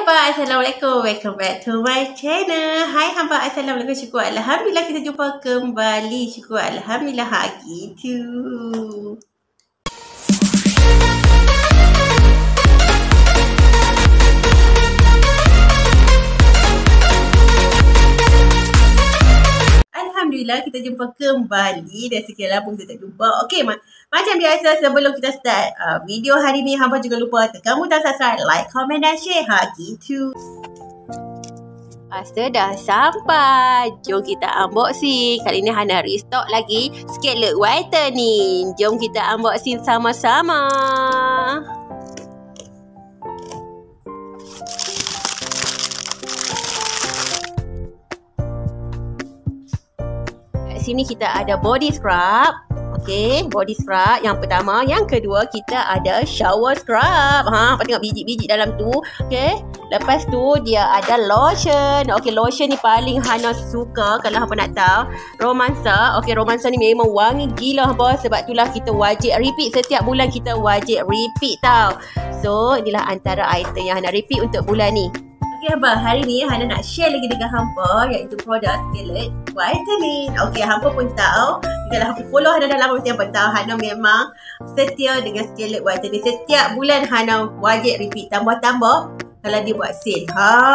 hamba, Assalamualaikum. Welcome back to my channel. Hai hamba, Assalamualaikum. Syukur Alhamdulillah kita jumpa kembali. Syukur Alhamdulillah gitu. Alhamdulillah kita jumpa kembali dan sekian lama kita tak jumpa. Okey, macam biasa sebelum kita start video hari ni, hamba juga lupa tekan butang subscribe, like, komen dan share. Gitu. Masa dah sampai. Jom kita unboxing. Kali ni Hana restock lagi Scarlett Whitening. Jom kita unboxing sama-sama. Sini kita ada body scrub. Okey, body scrub yang pertama. Yang kedua kita ada shower scrub. Apa tengok biji-biji dalam tu. Okey. Lepas tu dia ada lotion. Okey, lotion ni paling Hana suka kalau hangpa nak tahu. Romansa. Okey, Romansa ni memang wangi gila bos. Sebab itulah kita wajib repeat. Setiap bulan kita wajib repeat tau. So, inilah antara item yang Hana repeat untuk bulan ni. Okay, hamba, hari ni Hana nak share lagi dengan hampa iaitu produk Scarlett Whitening. Okay, hampa pun tahu. Kalau hampa follow Hana dah lama, mesti hampa tahu Hana memang setia dengan Scarlett Whitening. Setiap bulan Hana wajib repeat. Tambah-tambah kalau dia buat sale.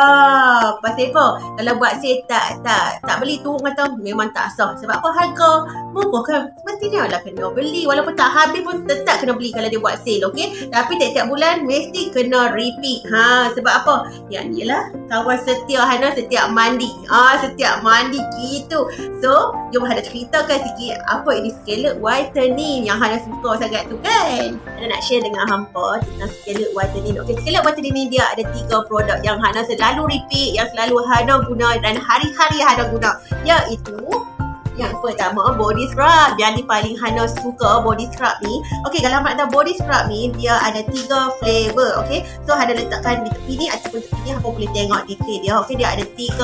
Pasal apa? Kalau buat sale tak beli tu, orang kata memang tak sah. Sebab apa? Harga murah kan? Mestinya lah kena beli. Walaupun tak habis pun tetap kena beli kalau dia buat sale. Okay? Tapi tiap-tiap bulan mesti kena repeat. Sebab apa? Yang ni lah kawan setia Hana setiap mandi. Setiap mandi gitu. So, jom Hana ceritakan sikit apa ini Scarlett Whitening yang Hana suka sangat tu kan. Hana nak share dengan hampa tentang Scarlett Whitening. Okay, Scarlett Whitening ni dia ada 3 produk yang Hana selalu repeat, yang selalu Hana guna dan hari-hari Hana guna, iaitu yang pertama body scrub. Yang ni paling Hana suka body scrub ni. Okey, kalau hangpa nak tahu body scrub ni dia ada 3 flavor. Okey, so Hana letakkan di tepi ni ataupun tepi ni, hangpa boleh tengok detail dia. Okey, dia ada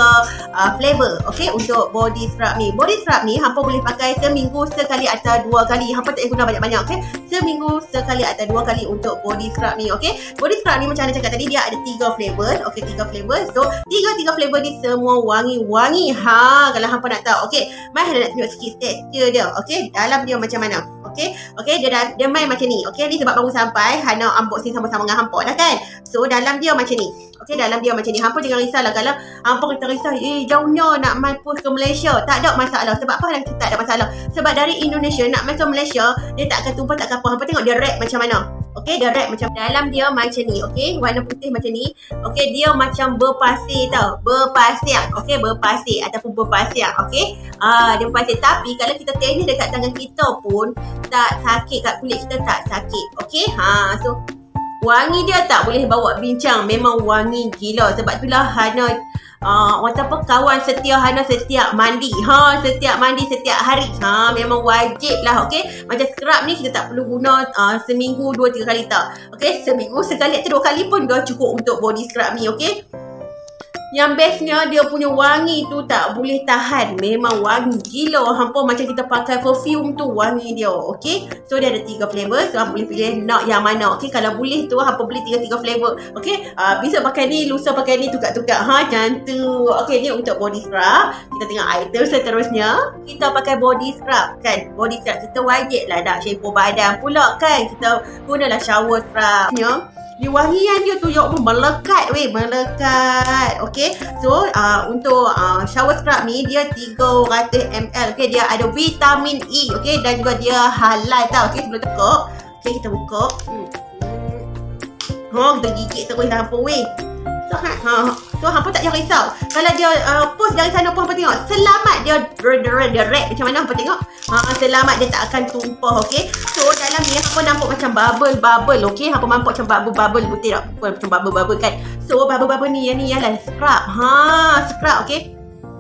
3 flavor. Okey, untuk body scrub ni. Body scrub ni hangpa boleh pakai seminggu sekali atau 2 kali. Hangpa tak payah guna banyak-banyak. Okey, seminggu sekali atau 2 kali untuk body scrub ni. Okey, body scrub ni macam Hana cakap tadi, dia ada 3 flavor. Okey, 3 flavor. So, 3 flavor ni semua wangi-wangi. Kalau hangpa nak tahu. Okey, mari Hana nak tengok sikit tekstur dia. Okey, dalam dia macam mana. Okey, dia main macam ni. Okey, ni sebab baru sampai Hana unboxing sama-sama dengan hampa dah kan. So, dalam dia macam ni. Okey, dalam dia macam ni. Hampa jangan risaulah kalau hampa kata risau, jauhnya nak main post ke Malaysia. Tak ada masalah. Sebab apa Hana tak ada masalah? Sebab dari Indonesia nak main ke Malaysia, dia tak akan tumpah, tak akan apa. Hampa tengok dia wrap macam mana. Okey, dia wrap macam dalam dia macam ni. Okey, warna putih macam ni. Okey, dia macam berpasir tau. Berpasir. Okey, berpasir ataupun berpasir. Okey. Dia berpasir. Tapi kalau kita tenis dekat tangan kita pun tak sakit, kat kulit kita tak sakit. Okey. So wangi dia tak boleh bawa bincang. Memang wangi gila. Sebab itulah Hana orang apa, kawan setia Hana setiap mandi. Setiap mandi, setiap hari. Memang wajib lah. Okey, macam scrub ni kita tak perlu guna seminggu 2-3 kali tak. Okey, seminggu sekali atau 2 kali pun dah cukup untuk body scrub ni. Okey, yang bestnya dia punya wangi tu tak boleh tahan. Memang wangi gila. Hampa macam kita pakai perfume tu wangi dia. Okey, so dia ada 3 flavor. So hampa boleh pilih nak yang mana. Okey, kalau boleh tu hampa beli 3 flavor. Okey, besok pakai ni, lusa pakai ni, tukar-tukar. Macam tu. Okey, ni untuk body scrub. Kita tengok item seterusnya. Kita pakai body scrub kan. Body scrub kita wajib lah nak shampoo badan pula kan. Kita gunalah shower scrub. Di wangian dia tu pun melekat melekat. Okey, so untuk shower scrub ni dia 300 ml. Okey, dia ada vitamin E. Okey, dan juga dia halal tau. Okey, sebelum tekuk. Okey, kita buka. Kita gigit terus dah hampa weh. So hampa tak payah risau. Kalau dia post dari sana pun hampa tengok selamat dia wrap macam mana, hampa tengok. Selamat dia tak akan tumpah. Okey, so dalam ni hampa nampak macam bubble. Okey, hampa nampak macam bubble betul tak? Macam bubble kan. So bubble ni yang ni ialah scrub. Scrub. Okey,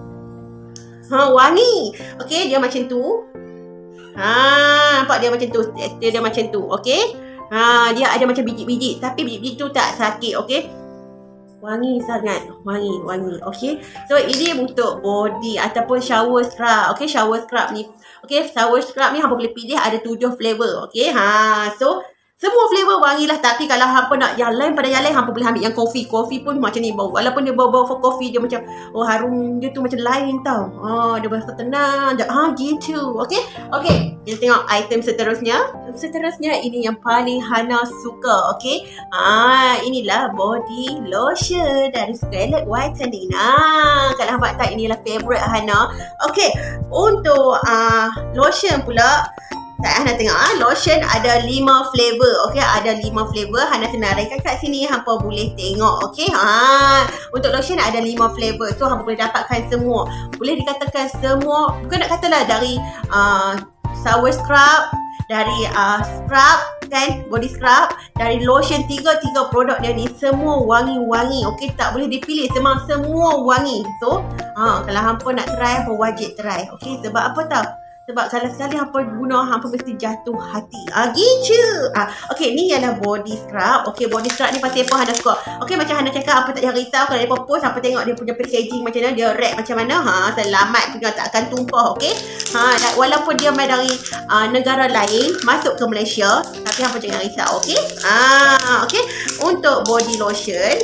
wangi. Okey, dia macam tu. Nampak dia macam tu. Dia macam tu. Okey, dia ada macam biji-biji, tapi biji-biji tu tak sakit. Okey, wangi sangat. Wangi. Okey, so ini untuk body ataupun shower scrub. Okey, shower scrub ni. Okey, shower scrub ni hampa boleh pilih ada 7 flavor. Okey, so Semua flavor wangi lah. Tapi kalau hampa nak yang lain pada yang lain, hampa boleh ambil yang coffee. Coffee pun macam ni bau. Walaupun dia bau-bau for coffee, dia macam harum dia tu macam lain tau. Dia berasa tenang. Gitu. Okay. Kita tengok item seterusnya. Seterusnya ini yang paling Hana suka. Okay. Inilah body lotion dari Scarlett Whitening. Kalau hampa tak, inilah favorite Hana. Okay. Untuk lotion pula, Hana tengok lotion ada 5 flavor. Okay, ada 5 flavor. Hana senaraikan kat sini, hampa boleh tengok. Okay, untuk lotion ada 5 flavor. So hampa boleh dapatkan semua. Boleh dikatakan semua, bukan nak katalah dari shower scrub, dari scrub kan, body scrub, dari lotion, tiga produk dia ni semua wangi-wangi. Okay, tak boleh dipilih, semua wangi. So kalau hampa nak try, hampa wajib try. Okay, sebab apa tau? Sebab kalau sekali hampa guna, hampa mesti jatuh hati. Gitu. Okay, ni ialah body scrub. Okay, body scrub ni pasti apa Hana suka. Okay, macam Hana cakap, hampa tak payah risau. Kalau dia post, hampa tengok dia punya packaging macam mana, dia wrap macam mana. Selamat punya, tak akan tumpah. Okay. Walaupun dia main dari negara lain, masuk ke Malaysia, tapi hampa jangan risau. Okay. Okay. Untuk body lotion,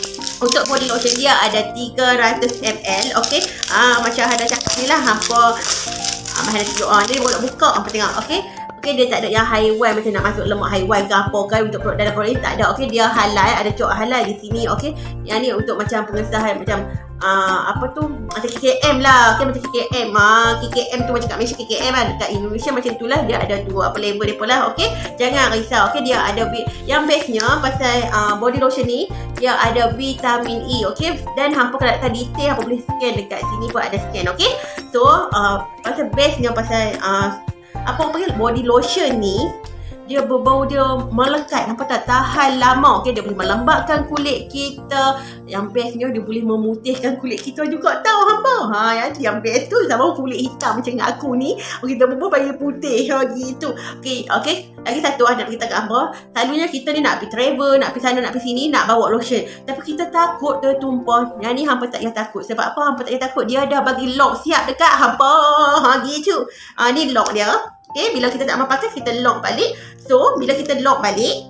dia ada 300 ml. Okay. Macam Hana cakap ni lah, hampa Hana tunjuk. Dia boleh buka, hampa tengok. Okay, dia tak ada yang haiwan macam nak masuk lemak haiwan ke apa kan untuk dalam produk ni, tak ada. Okay, dia halal, ada cok halal di sini. Okay, yang ni untuk macam pengesahan macam macam KKM lah. Okay, macam KKM. KKM tu macam kat Malaysia KKM lah. Dekat Indonesia macam itulah. Dia ada 2 flavor dia pula. Okay, jangan risau. Okay, dia ada yang bestnya pasal body lotion ni, dia ada vitamin E. Okay, dan hampa kalau nak tahu detail, hampa boleh scan dekat sini pun ada scan. Okay, so pasal bestnya pasal apa orang panggil body lotion ni, dia berbau dia melekat, nampak tak, tahan lama. Okay, dia boleh melembabkan kulit kita. Yang bestnya dia boleh memutihkan kulit kita juga, tahu hampa. Yang best tu sama kulit hitam macam aku ni, kita berbual bagi putih gitu. Okay, lagi satu nak beritahu kat hampa. Selalunya kita ni nak pergi travel, nak pergi sana, nak pergi sini, nak bawa lotion, tapi kita takut tertumpah. Yang ni hampa tak payah takut. Sebab apa hampa tak payah takut? Dia dah bagi lock siap dekat hampa. Gitu. Ni lock dia. Okay, bila kita tak mahu pakai, kita lock balik. So, bila kita lock balik,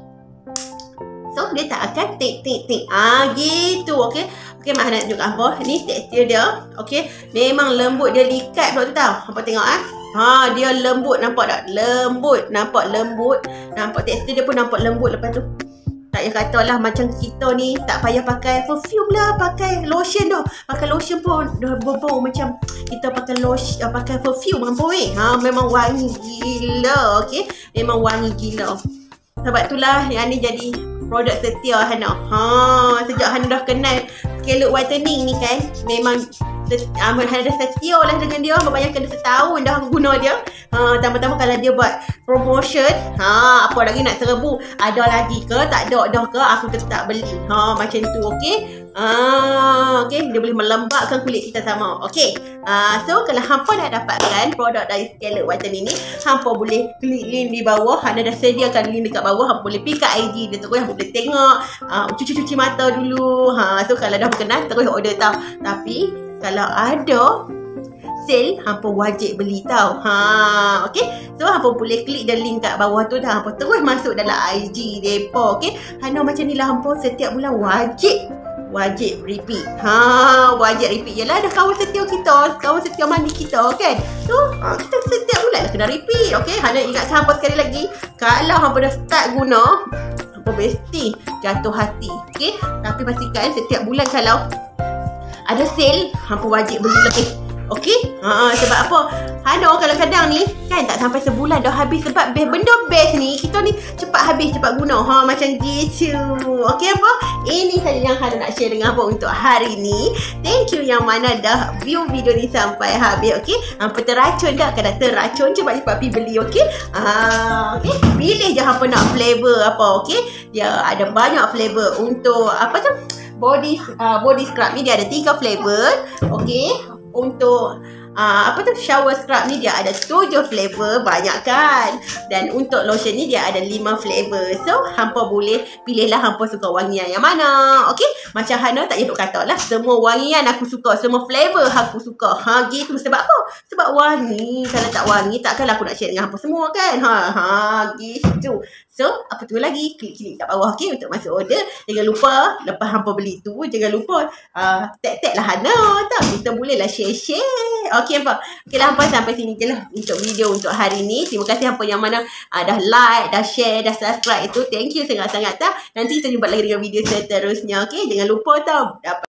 so dia tak akan tik. Gitu. Okay, Mak nak tunjuk hampa. Ni tekstur dia. Okay, memang lembut, dia likat pula tu tau. Hampa tengok dia lembut, nampak tak? Lembut, nampak lembut. Nampak tekstur dia pun nampak lembut. Lepas tu tak payah kata lah macam kita ni tak payah pakai perfume lah, pakai lotion dah. Pakai lotion pun dah berbau macam kita pakai lotion, pakai perfume hampa weh. Memang wangi gila. Okay, memang wangi gila. Sebab itulah yang ni jadi produk setia Hana. Sejak Hana dah kenal Scarlett Whitening ni kan, memang Hana dah setia lah dengan dia. Membayangkan dah setahun dah guna dia. Tambah-tambah kalau dia buat promotion, apa lagi nak serbu, ada lagi ke, tak ada dah ke, aku tetap beli. Macam tu. Okay. Okay, dia boleh melembabkan kulit kita sama. Okay. So kalau hampa nak dapatkan produk dari Scarlett Whitening ni, hampa boleh klik link di bawah. Hana dah sediakan link dekat bawah. Hampa boleh pergi kat IG dia terus, hampa boleh tengok, cuci mata dulu. So kalau dah berkenan, terus order tau. Tapi kalau ada sale, hampa wajib beli tau. Okay. So hampa boleh klik the link kat bawah tu dah. Hampa terus masuk dalam IG depa. Okay. Hana macam ni lah, hampa setiap bulan wajib repeat. Wajib repeat. Yelah, dah kawan setia kita, kawan setia mandi kita kan. So kita setiap bulan dah kena repeat. Okay. Hana ingatkan hampa sekali lagi, kalau hampa dah start guna, hampa mesti jatuh hati. Okay. Tapi pastikan setiap bulan kalau ada sale, hampa wajib beli lebih. Okay. Sebab apa? Hana kadang-kadang ni kan tak sampai sebulan dah habis. Sebab benda best ni, kita ni cepat habis, cepat guna. Macam gitu. Okay apa? Ini saja yang Hana nak share dengan hampa untuk hari ni. Thank you yang mana dah view video ni sampai habis. Okay. Hampa terracun tak? Kalau terracun, cepat-cepat pergi beli. Okay. Okay. Pilih je hampa nak flavor apa. Okay. Dia ada banyak flavor. Untuk apa tu? Body scrub ni dia ada 3 flavor. Okay. Untuk apa tu, shower scrub ni dia ada 7 flavor, banyak kan. Dan untuk lotion ni dia ada 5 flavor. So hampa boleh pilihlah hampa suka wangian yang mana. Okey, macam Hana tak payah kata lah, semua wangian aku suka, semua flavor aku suka. Gitu. Sebab apa? Sebab wangi. Kalau tak wangi takkanlah aku nak share dengan hampa semua kan. Gitu. So, apa tu lagi? Klik-klik kat bawah, okey, untuk masuk order. Jangan lupa, lepas hampa beli tu, jangan lupa tag-tag lah Hana. Tak, kita bolehlah share-share. Okey, hampa. Okey lah, hampa, sampai sini je lah untuk video untuk hari ni. Terima kasih hampa yang mana dah like, dah share, dah subscribe itu. Thank you sangat-sangat tau. Nanti kita jumpa lagi dengan video seterusnya. Okey, jangan lupa tau.